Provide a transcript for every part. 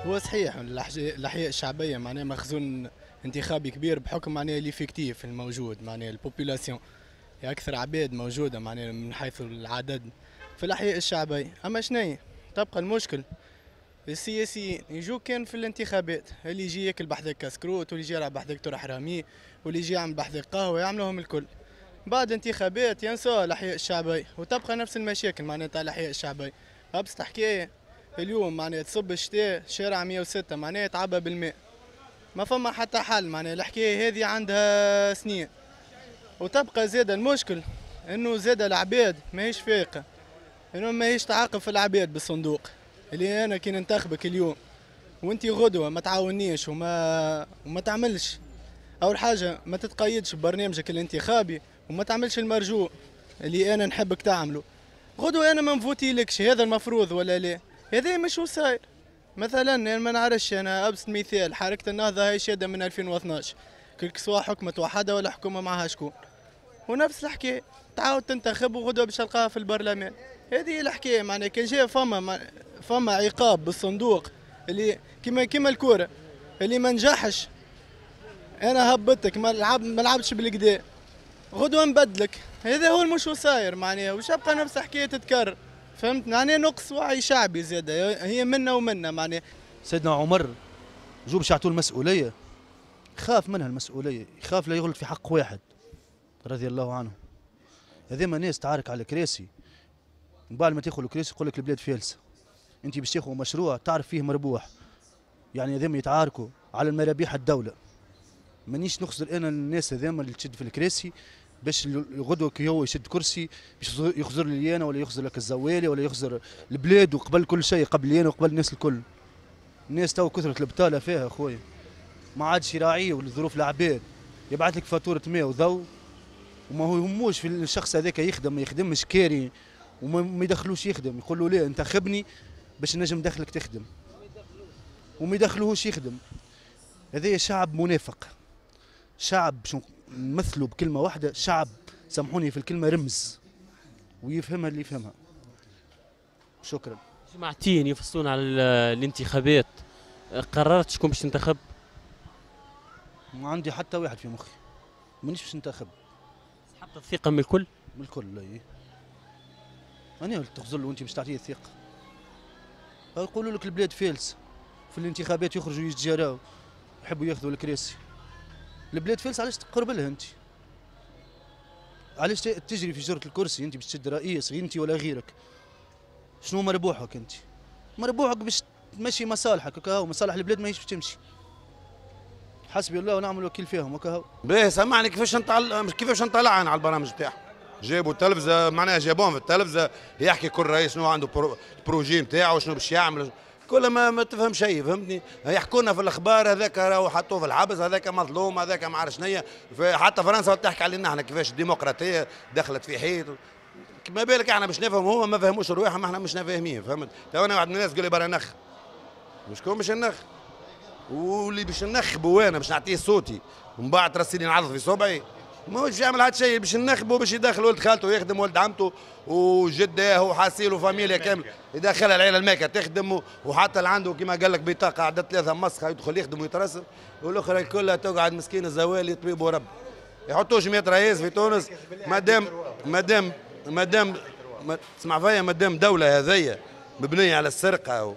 هو صحيح الأحياء الشعبية معناها مخزون انتخابي كبير بحكم معناها ليفيكتيف الموجود، معناها البوبولاسيون هي أكثر عباد موجودة معناها من حيث العدد في الأحياء الشعبية. أما شنيا تبقى المشكل السياسيين يجوا كان في الانتخابات اللي يجي ياكل بحذاك كسكروت واللي يجي يلعب بحذاك طرح رامي واللي يجي يعمل بحذاك قهوة يعملوهم الكل. بعد انتخابات ينسوا الأحياء الشعبية وتبقى نفس المشاكل معناها تاع الأحياء الشعبية. أبسط حكاية اليوم معناها تصب الشتاء شارع 106 معناها يتعبى بالماء، ما فما حتى حل. معناها الحكاية هذه عندها سنين. وتبقى زاد المشكل انه زاد العباد ماهيش فايقة، انه ماهيش تعاقب في العباد بالصندوق. اللي انا كي ننتخبك اليوم وانتي غدوة ما تعاونيش وما تعملش، اول حاجة ما تتقيدش ببرنامجك الانتخابي وما تعملش المرجو اللي انا نحبك تعمله. غدوة انا ما نفوتي لكش، هذا المفروض ولا لا؟ هذا مش وصاير. مثلا أنا ما نعرفش، انا ابسط مثال حركة النهضة هاي شادة من 2012 كل سواء حكمة وحدة ولا حكومة معها شكون، ونفس الحكاية تعاود تنتخب وغدوة باش تلقاها في البرلمان. هذه الحكاية معناها كان جاء فما عقاب بالصندوق اللي كيما الكورة اللي ما نجحش انا هبطتك ما لعبتش بالكدا غدوة نبدلك. هذا هو المش وصاير معناها، وش يبقى نفس الحكاية تتكرر. فهمت معناها نقص وعي شعبي زيادة، هي منا ومنا معناها. سيدنا عمر جو باش يعطوه المسؤولية يخاف منها المسؤولية، يخاف لا يغلط في حق واحد رضي الله عنه. هذيما ناس تعارك على الكراسي، من بعد ما تاخذ الكراسي يقول لك البلاد فالسة، انت باش تاخذ مشروع تعرف فيه مربوح. يعني هذيما يتعاركوا على المرابيح الدولة. مانيش نقصد انا الناس هذيما اللي تشد في الكراسي باش غدوه كي هو يشد كرسي باش يخزر لي انا ولا يخزر لك الزوالي ولا يخزر البلاد وقبل كل شيء، قبل انا وقبل الناس الكل. الناس تو كثرة البطالة فيها اخويا، ما عادش يراعيه ولظروف العباد، يبعث لك فاتورة ماء وضوء وما هو يهموش في الشخص هذاك يخدم ما يخدمش كاري وما يدخلوش يخدم. يقول له لا انتخبني باش نجم ندخلك تخدم وما يدخلوهوش يخدم. هذا شعب منافق، شعب شو نمثلوا بكلمة واحدة، شعب سامحوني في الكلمة رمز ويفهمها اللي يفهمها. شكرا. جماعتين يفصلون على الانتخابات، قررت شكون باش تنتخب؟ ما عندي حتى واحد في مخي، مانيش باش ننتخب. سحبت الثقة من الكل؟ من الكل اي. أنا قلت تخزر وأنت باش تعطيه الثقة. يقولوا لك البلاد فالس، في الانتخابات يخرجوا يتجاراو يحبوا ياخذوا الكراسي. البلاد فالس علاش تقرب لها أنت؟ علاش تجري في جرة الكرسي أنت باش تشد رئيس أنت ولا غيرك؟ شنو مربوحك أنت؟ مربوحك باش تمشي مصالحك وكهو، مصالح البلاد ماهيش باش تمشي. حسبي الله ونعم الوكيل فيهم وكهو. باهي سمعني كيفاش نطلع انا على البرامج تاعهم. جابوا التلفزه معناها جابوهم في التلفزه يحكي كل رئيس شنو عنده البروجي نتاعو شنو باش يعمل، كل ما تفهم شيء فهمتني. يحكونا في الاخبار هذاك راهو حطوه في الحبس، هذاك مظلوم، هذاك ما عرف شنيا. حتى فرنسا تحكي علينا احنا كيفاش الديمقراطيه دخلت في حيط. ما بالك احنا باش نفهم، هما ما فهموش رواحهم احنا مش فاهمين. فهمت؟ تو انا واحد من الناس يقول لي برا نخ، وشكون باش نخ؟ واللي باش نخبوا انا باش نعطيه صوتي ومن بعد ترسيني نعض في صبعي، ما هوش يعمل هاد الشيء. باش نخبوا باش يدخل ولد خالته يخدم، ولد عمته وجداه وحاسيل وفاميليا كامل يدخل العيله الماكه تخدم، وحتى اللي عنده كما قال لك بطاقه عدد 3 مسخه يدخل يخدم ويترسب، والاخرى كلها تقعد مسكين الزوالي طبيب ورب. يحطوش 100 رئيس في تونس مادام تسمع فيا، مادام دوله هذيا مبنيه على السرقه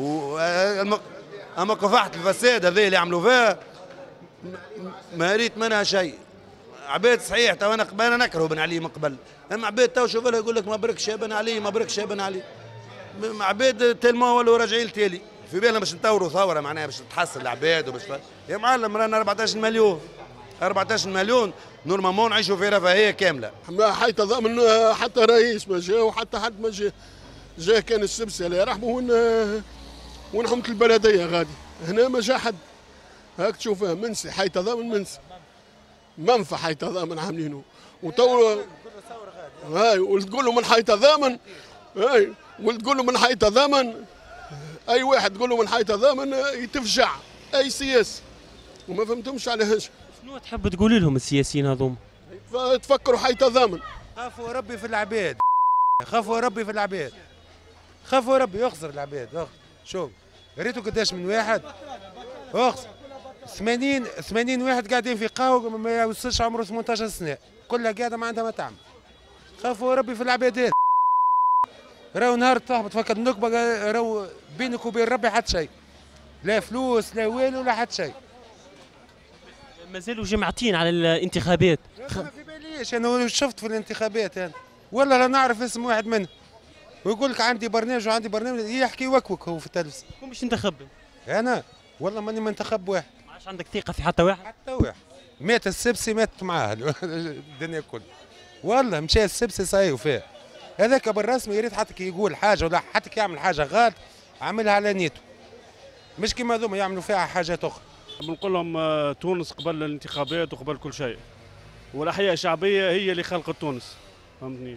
اما كفاحة الفساد هذه اللي عملوا فيها ما ريت منها شيء. عباد صحيح تو انا نكره بن علي من قبل، اما عباد تو شوف لها يقول لك مبروك يا بن علي، مبروك يا بن علي. عباد تلمو ولا راجعين تالي في بالنا باش نطوروا ثوره معناها باش تحصل العباد وباش يا معلم رانا 14 مليون 14 مليون نورمالمون نعيشوا في رفاهيه كامله. ما حتى ضامن حتى رئيس ما جا وحتى حد ما جا. جا كان السبسي الله يرحمه ونحمة البلديه غادي هنا ما جا حد. هاك تشوفها منسي حي تضامن منسي منفى حي تضامن عاملينه وتو هاي وتقول له من حي تضامن هاي وتقول له من حي تضامن اي واحد تقول له من حي تضامن يتفجع اي سياسي وما فهمتهمش علاش. شنو تحب تقولي لهم السياسيين هذوما؟ تفكروا حي تضامن. خافوا ربي في العباد، خافوا ربي في العباد، خافوا ربي يخسر العباد. شوف ريتو قداش من واحد اقسم 80 واحد قاعدين في قهوه ما يوصلش عمره 18 سنه، كلها قاعده ما عندها ما تعمل. خافوا ربي في العباد هذه. راهو نهار تهبط فقط النكبه، راهو بينك وبين ربي حتى شيء، لا فلوس لا والو لا حتى شيء. مازالوا جمعتين على الانتخابات. ما في باليش انا شفت في الانتخابات انا والله لا نعرف اسم واحد منهم، ويقول لك عندي برنامج وعندي برنامج، يحكي وكوك هو في التلفزيون. كون باش تنتخب؟ انا والله ماني منتخب واحد. ما عادش عندك ثقه في حتى واحد؟ حتى واحد. مات السبسي مات معاه الدنيا كلها. والله مشى السبسي صايو فيه. هذاك بالرسمي يا ريت حتى كي يقول حاجه ولا حتى كي يعمل حاجه غلط عاملها على نيته. مش كيما هذوما يعملوا فيها حاجات اخرى. بنقول لهم تونس قبل الانتخابات وقبل كل شيء، والاحياء الشعبيه هي اللي خلقت تونس، فهمتني؟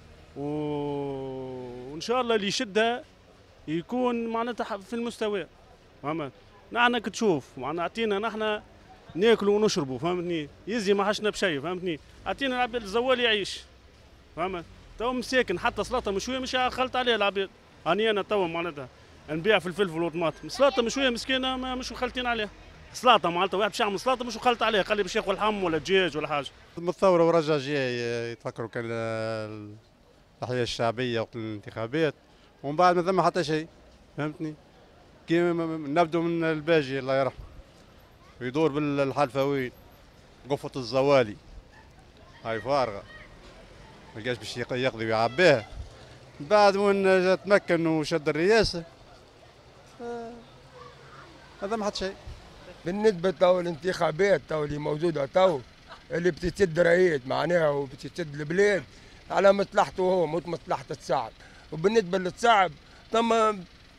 وان شاء الله اللي يشدها يكون معناتها في المستوى، فهمت؟ نحن كتشوف معناتها اعطينا نحن ناكلوا ونشربوا، فهمتني؟ يزي ما حشنا بشيء، فهمتني؟ اعطينا العباد الزوال يعيش، فهمت؟ تو مساكن حتى سلطه مشويه مش خلط عليها العباد. انا تو معناتها نبيع في الفلفل والطماطم، سلطه مشويه مسكينه مش مخلطين عليها. سلطه معناتها واحد باش يعمل سلطه مش مخلط عليها، قال لي باش ياكل لحم ولا دجاج ولا حاجه. الثوره ورجع جاي يتفكروا كان الاحياء الشعبيه وقت الانتخابات، ومن بعد ما ثم حتى شيء، فهمتني؟ كيما نبدو من الباجي الله يرحمه يدور بالحلفاوين، قفة الزوالي هاي فارغه، ما لقاش باش يقضي ويعبيها. بعد وين تمكن وشد الرئاسه هذا ما حد شيء. بالنسبه تو الانتخابات تو اللي موجوده تو اللي بتسد رئيس معناها وبتسد البلاد على مصلحته هو مش مصلحه الشعب. وبالنسبه للشعب ثم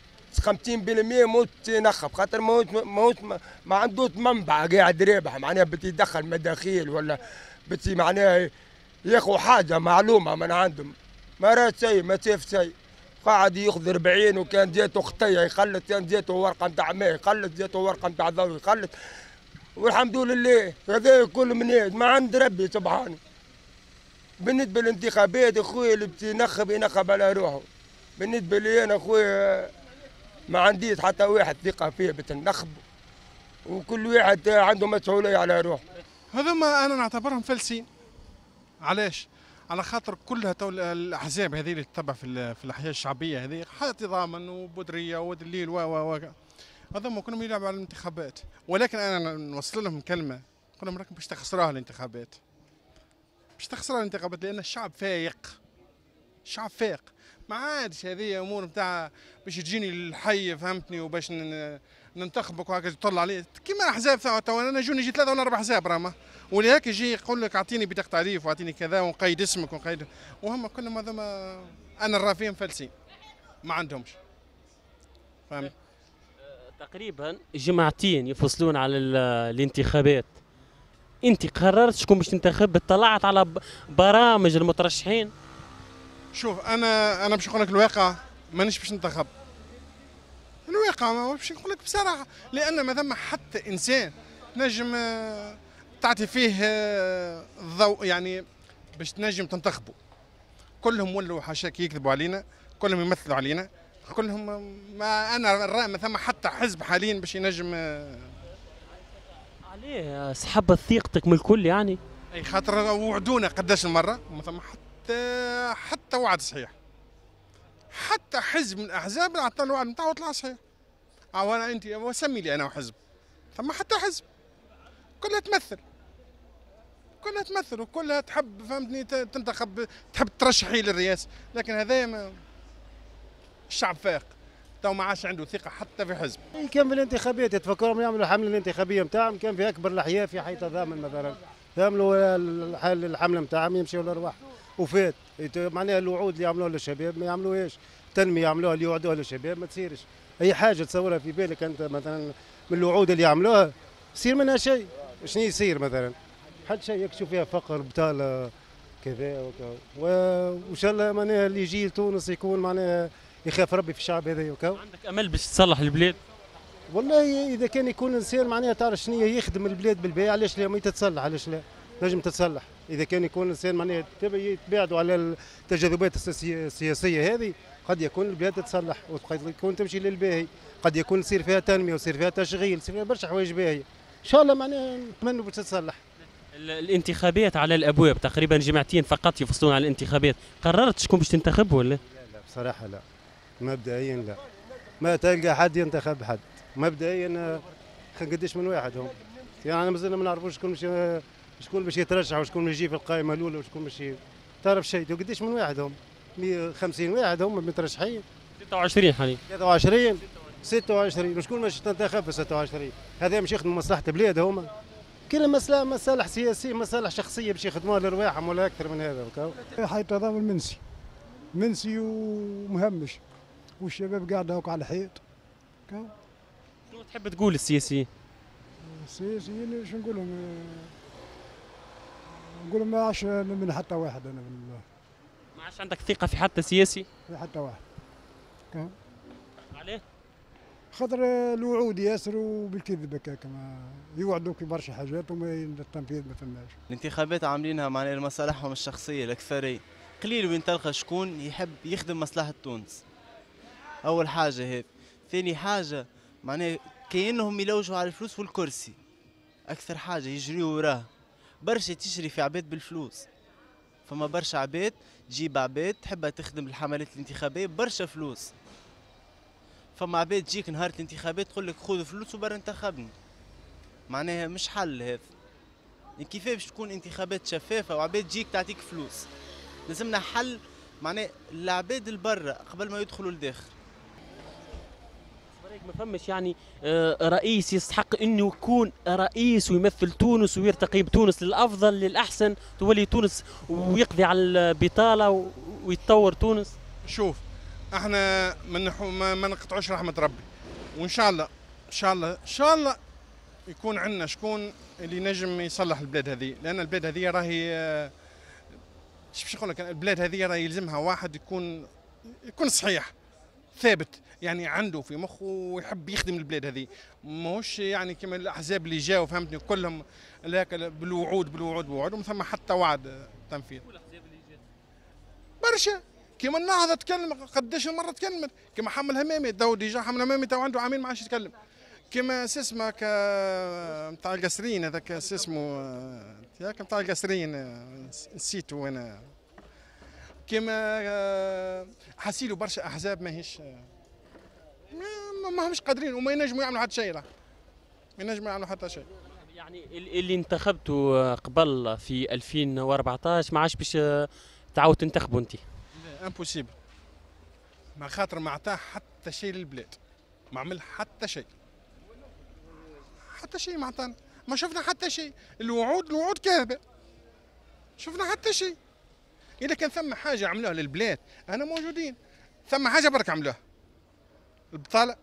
50% موت ينخب، خاطر ما عندوش منبع قاعد رابح معناها بتدخل مداخيل ولا معناها ياخذ حاجه معلومه من عندهم، ما راه شيء ما شاف شيء. قاعد ياخذ 40 وكان جاته خطيه يخلط، كان جاته ورقه نتاع ماء يخلط، جاته ورقه نتاع ضوء يخلط، والحمد لله هذا كل من ما عند ربي سبحانه. بالنسبه للانتخابات اخويا اللي ينخب على روحه. بالنسبه لي انا اخويا ما عنديش حتى واحد ثقه فيه بتنخب، وكل واحد عنده مسؤوليه على روحه. هذوما انا نعتبرهم فلسين. علاش؟ على خاطر كلها تو الاحزاب هذه اللي تتبع في الاحياء الشعبيه هذه حتى ضامن وبدريه ودليل و هذوما كلهم يلعبوا على الانتخابات، ولكن انا نوصل لهم كلمه نقول لهم راكم باش تخسروها الانتخابات. باش تخسروها الانتخابات لان الشعب فايق. الشعب فايق. ما عادش هذه امور نتاع باش تجيني الحي فهمتني وباش ننتخبك وهكذا تطلع عليه كيما الاحزاب تو انا جوني 3 ولا 4 احزاب راما، ولهيك يجي يقول لك اعطيني بطاقه تعريف واعطيني كذا ونقيد اسمك ونقيد، وهم كلهم هذوما انا نرافيهم فلسين ما عندهمش. فهمت؟ تقريبا جماعتين يفصلون على الانتخابات. انت قررت شكون باش تنتخب؟ اطلعت على برامج المترشحين؟ شوف انا باش نقول لك الواقع مانيش باش ننتخب. الواقع ما باش نقول لك بصراحه، لان ما ثم حتى انسان نجم تعطي فيه الضوء يعني باش تنجم تنتخبوا. كلهم ولوا حاشاك يكذبوا علينا، كلهم يمثلوا علينا، كلهم ما انا ما ثم حتى حزب حاليا باش ينجم عليه سحبت ثقتك من الكل يعني. اي خاطر وعدونا قداش المره وما ثم حتى وعد صحيح. حتى حزب من الاحزاب عطى الوعد نتاعو وطلع صحيح. وانا انت وسمي لي انا وحزب، ثم حتى حزب كلها تمثل، كلها تمثل وكلها تحب فهمتني تنتخب، تحب ترشحي للرئاسه، لكن هذا الشعب فاق تو ما عادش عنده ثقه حتى في حزب. كان في الانتخابات يتفكروا يعملوا الحمله الانتخابيه نتاعهم، كان في اكبر الاحياء في حي تضامن مثلا يعملوا الحمله نتاعهم يمشيوا للارواح وفات معناها الوعود اللي يعملوها للشباب ما يعملوهاش، التنميه يعملوها اللي يوعدوها للشباب ما تصيرش. اي حاجه تصورها في بالك انت مثلا من الوعود اللي يعملوها يصير منها شيء، شنو يصير مثلا؟ حد شيء يكشف فيها فقر بطاله كذا وكذا، وان شاء الله معناها اللي يجي لتونس يكون معناها يخاف ربي في الشعب هذا وكذا. عندك امل باش تصلح البلاد؟ والله اذا كان يكون انسان معناها تعرف شنو يخدم البلاد بالبيع، علاش لا ما تتصلح؟ علاش لا؟ نجم تتصلح اذا كان يكون الانسان معناها يتباعدوا على التجاذبات السياسيه هذه، قد يكون البلاد تتصلح وقد يكون تمشي للباهي، قد يكون يصير فيها تنميه ويصير فيها تشغيل، يصير فيها برشا حوايج باهيه. ان شاء الله معناها نتمنوا باش تتصلح. الانتخابات على الابواب، تقريبا جمعتين فقط يفصلون على الانتخابات، قررت شكون باش تنتخب ولا؟ لا بصراحه لا، مبدئيا لا، ما تلقى حد ينتخب حد، مبدئيا قديش من واحد هم، يعني مازلنا ما نعرفوش شكون باش يترشح وشكون يجي في القائمه الاولى وشكون باش تعرف شيء، قديش من واحد هم؟ 150 واحد هم مترشحين. 26 حاليا. 26 وشكون باش تنتخب في 26؟ هذا مش يخدموا مصلحه البلاد هما. كل مصالح سياسيه، مصالح شخصيه باش يخدموها لرواحهم ولا اكثر من هذا. حي تضامن منسي ومهمش، والشباب قاعد هوك على الحيط. شنو تحب تقول السياسيين؟ السياسيين شو نقول لهم؟ نقول لهم ما عادش من حتى واحد انا ما عادش عندك ثقه في حتى سياسي؟ في حتى واحد. عليه؟ خاطر الوعود ياسر وبالكذب هكاك، ما يوعدوك برشا حاجات وما التنفيذ ما فماش. الانتخابات عاملينها معناها لمصالحهم الشخصيه الاكثريه، قليل وين تلقى شكون يحب يخدم مصلحه تونس. اول حاجه هذه، ثاني حاجه معناها كأنهم يلوجوا على الفلوس والكرسي، اكثر حاجه يجريوا وراها، برشا تشري في عباد بالفلوس. فما برشا عباد تجيب عباد تحبها تخدم الحملات الانتخابيه برشا فلوس. فما عباد تجيك نهار الانتخابات تقول لك خذ فلوس وبر انتخبني. معناها مش حل هذا. كيف باش تكون انتخابات شفافه وعباد تجيك تعطيك فلوس؟ لازمنا حل معناها العباد البرا قبل ما يدخلوا لداخل. ما فمش يعني رئيس يستحق انه يكون رئيس ويمثل تونس ويرتقي بتونس للافضل للاحسن، تولي تونس ويقضي على البطاله ويتطور تونس. شوف احنا ما نقطعوش رحمه ربي، وان شاء الله ان شاء الله يكون عندنا شكون اللي نجم يصلح البلاد هذه، لان البلاد هذه راهي باش نقول لك، البلاد هذه راهي يلزمها واحد يكون صحيح ثابت، يعني عنده في مخه ويحب يخدم البلاد هذه، ماهوش يعني كما الاحزاب اللي جاوا فهمتني كلهم بالوعود وما ثم حتى وعد تنفيذ. برشا كما النهضه تكلم قداش مره تكلمت، كما حمل همامي تو ديجا حمل همامي تو عنده عامين ما عادش يتكلم، كما اسمه نتاع القصرين هذاك اسمه ياك نتاع القصرين نسيتو انا، كما حسيلو برشا احزاب ماهيش ما همش قادرين وما ينجموا يعملوا حتى شيء، ما ينجموا يعملوا حتى شيء. يعني اللي انتخبته قبل في 2014 ما عادش باش تعاود تنتخبوا انت؟ لا امبوسيبل، مع خاطر ما عطاه حتى شيء للبلاد، ما عمل حتى شيء ما عطانا، ما شفنا حتى شيء، الوعود كاذبه، شفنا حتى شيء. اذا كان ثم حاجه عملوها للبلاد انا موجودين، ثم حاجه برك عملوها، البطاله،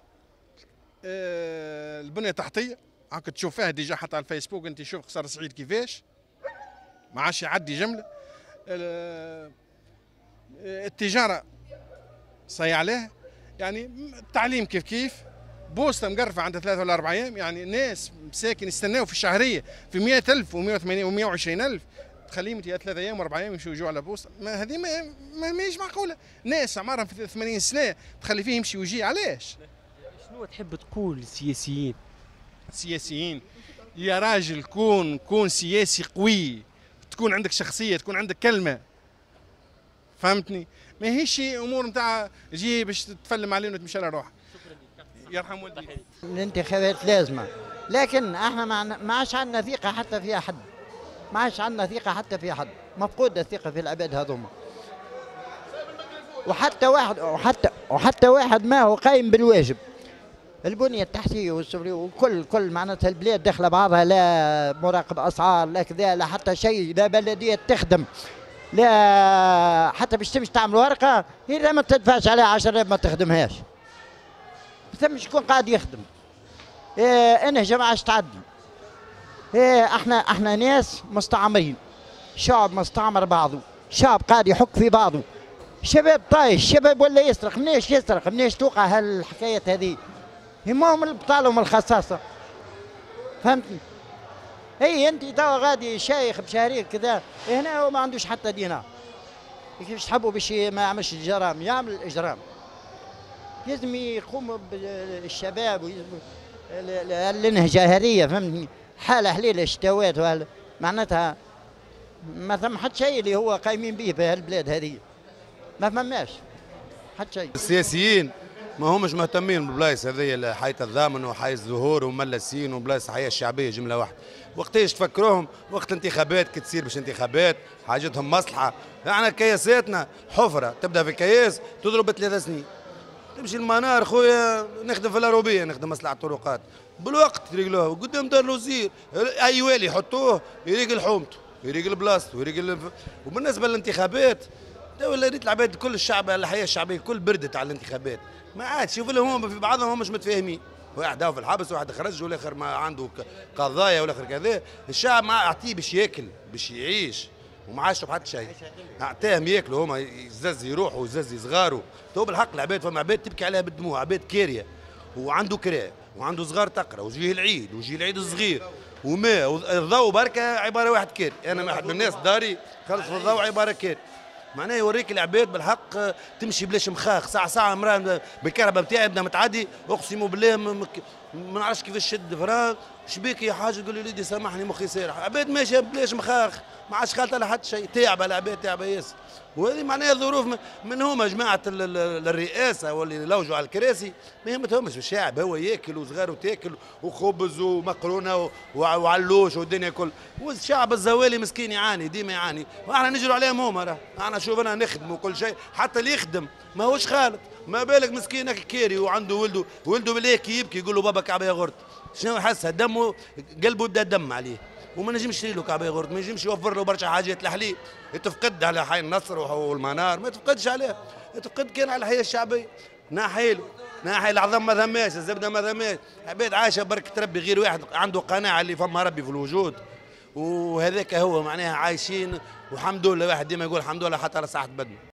البنيه التحتيه، هاك تشوفها ديجا حتى على الفيسبوك انت، شوف قصر سعيد كيفاش ما عادش يعدي جمله، التجاره صاي عليها، يعني التعليم كيف بوسطه مقرفه عندها 3 ولا 4 ايام، يعني ناس مساكن يستناو في الشهريه في 100,000 و180 و120,000 تخليهم انت 3 ايام و4 ايام يمشيو يجوا على بوسطه، ما هذه ماهيش معقوله، ناس عمرهم في 80 سنه تخلي فيه يمشي ويجي، علاش؟ شنو تحب تقول السياسيين؟ يا راجل كون سياسي قوي، تكون عندك شخصيه، تكون عندك كلمه، فهمتني؟ ماهيش امور نتاع جي باش تتفلم علينا وتمشي على روحك. يرحم والديك. الانتخابات لازمه، لكن احنا ما عادش عندنا ثقه حتى في احد، ما عادش عندنا ثقه حتى في احد، مفقوده الثقه في العباد هذوما، وحتى واحد ما هو قايم بالواجب. البنيه التحتيه والسفليه وكل معناتها البلاد داخله بعضها، لا مراقب اسعار لا كذا لا حتى شيء، لا بلديه تخدم، لا حتى باش تمشي تعمل ورقه اذا ما تدفعش عليها 10,000 ما تخدمهاش. ثم شكون قاعد يخدم؟ انا جماعه تعدل. احنا ناس مستعمرين، شعب مستعمر بعضه، شعب قاعد يحك في بعضه، شباب طايش، شباب ولا يسرق، مناش يسرق، مناش توقع هالحكايات هذه، همهم البطاله ومن الخصاصه، فهمتني؟ هي انت توا غادي شايخ بشهريك كذا، هنا هو ما عندوش حتى دينار. كيفاش تحبوا باش ما يعملش الجرائم؟ يعمل الاجرام. لازم يقوموا بالشباب ويلزموا النهجه هذه، فهمتني؟ حاله حليله شتوات معناتها ما ثم حتى شيء اللي هو قايمين به في هالبلاد هذه، ما فماش حتى شيء. السياسيين ما همش مهتمين بالبلايص هذه، حي الضامن وحي الزهور وملسين وبلايص الحياه الشعبيه جمله واحده. وقتاش تفكروهم؟ وقت الانتخابات كي تصير باش انتخابات حاجتهم مصلحه. احنا كياساتنا حفره تبدا في كياس تضرب 3 سنين. تمشي المنار خويا نخدم في الاروبيه، نخدم مصلحه الطرقات بالوقت يريقلوها قدام دار الوزير، اي والي يحطوه يريقل حومته يريقل بلاصته وبالنسبه للانتخابات ولا ريت العباد كل الشعب الحياه الشعبيه كل بردت على الانتخابات، ما عادش شوف لهم هم في بعضهم مش متفاهمين، واحد هو في الحبس واحد خرج والاخر ما عنده قضايا والاخر كذا، الشعب ما اعطيه باش ياكل باش يعيش وما عادش بحتى شيء، اعطاهم ياكلوا هما يزز يروحوا يزز صغاروا، تو بالحق العباد فما عباد تبكي عليها بالدموع، عباد كاريه وعنده كرا وعنده صغار تقرا وجيه العيد وجيه العيد الصغير وما الضوء بركه عباره واحد كاري، انا واحد من الناس داري خلص في الضوء عباره كاري. معناه يوريك العباد بالحق تمشي بلاش مخاخ، ساعه امراه بالكهرباء بتاعي بدنا متعدي اقسم بالله ما نعرفش كيفاش شد فرا شبيك يا حاجه تقول لي وليدي سامحني مخي سارح، عباد ماشيه بلاش مخاخ ما عادش خالت لها حتى شيء، تعبه العباد تعبه ياسر، وهذه معناها ظروف من هما جماعه الرئاسه واللي لوجوا على الكراسي ما يهمتهمش الشعب، هو ياكل وصغاره تاكل وخبز ومقرونه وعلوش والدنيا كل، والشعب الزوالي مسكين يعاني ديما يعاني، واحنا نجروا عليهم هما احنا شوف انا نخدموا كل شيء، حتى اللي يخدم ما هوش خالد، ما بالك مسكين كيري وعنده ولده بالهيك يبكي يقول له بابا كعبه يا غرت، شنو يحسها دمه قلبه بدا دم عليه، وما نجمش يشري له كعبه غرد، ما نجمش يوفر له برشا حاجات الحليب، تفقد على حي النصر والمنار ما تفقدش عليه، تفقد كان على الحياه الشعبيه، ناحيله العظم ما ذماش، الزبده ما ذماش، عباد عايشه بركه ربي غير واحد عنده قناعه اللي فما ربي في الوجود، وهذاك هو معناها عايشين والحمد لله، واحد ديما يقول الحمد لله حتى على ساعه بدنا.